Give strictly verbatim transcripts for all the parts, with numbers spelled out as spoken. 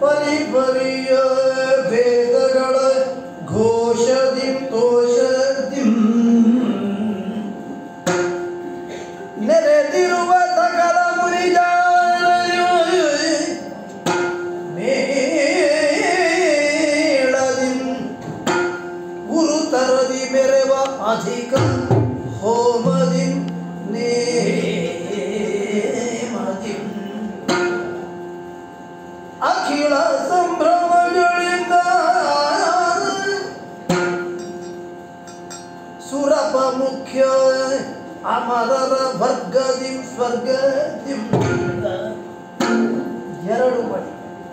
ಪರಿಪರಿಯ ಭೇದಗಳ ಘೋಷದಿಂ ತೋಷದಿಂ ನೆರೆದಿರುವ ಸಕಲ ಮುನಿಜಾನಯು ಮೇಳದಿಂ ಗುರುತರದಿ ಮೆರೆವ ಅಧಿಕ ಹೋಮದಿಂ ನೇಮದಿಂ ಅಖಿಲ ಸಂಭ್ರಮಗಳಿಂದ ಸುರಪ ಮುಖ್ಯ ಅಮರರ ವರ್ಗದಿಂ ಸ್ವರ್ಗದಿಂ ಎರಡು ಮಡಿ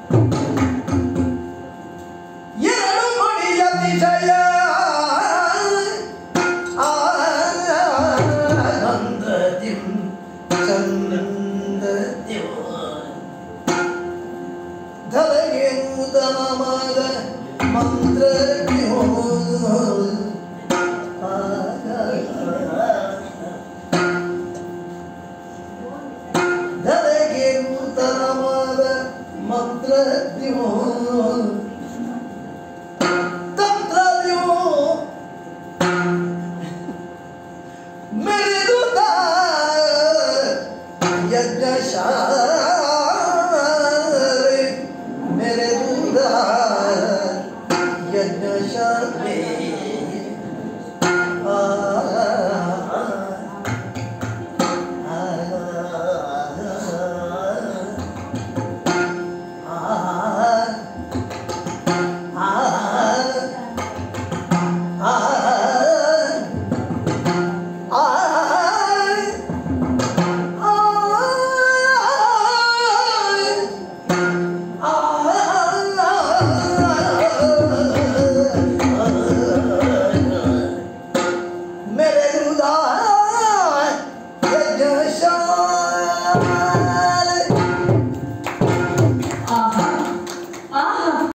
ಎರಡು ಮಡಿ ಅತಿಶಯ ಆನಂದದಿಂ ಚಂದದಿಂ ಧರೆಗೆ ನೂತನವಾದ ಮಂತ್ರ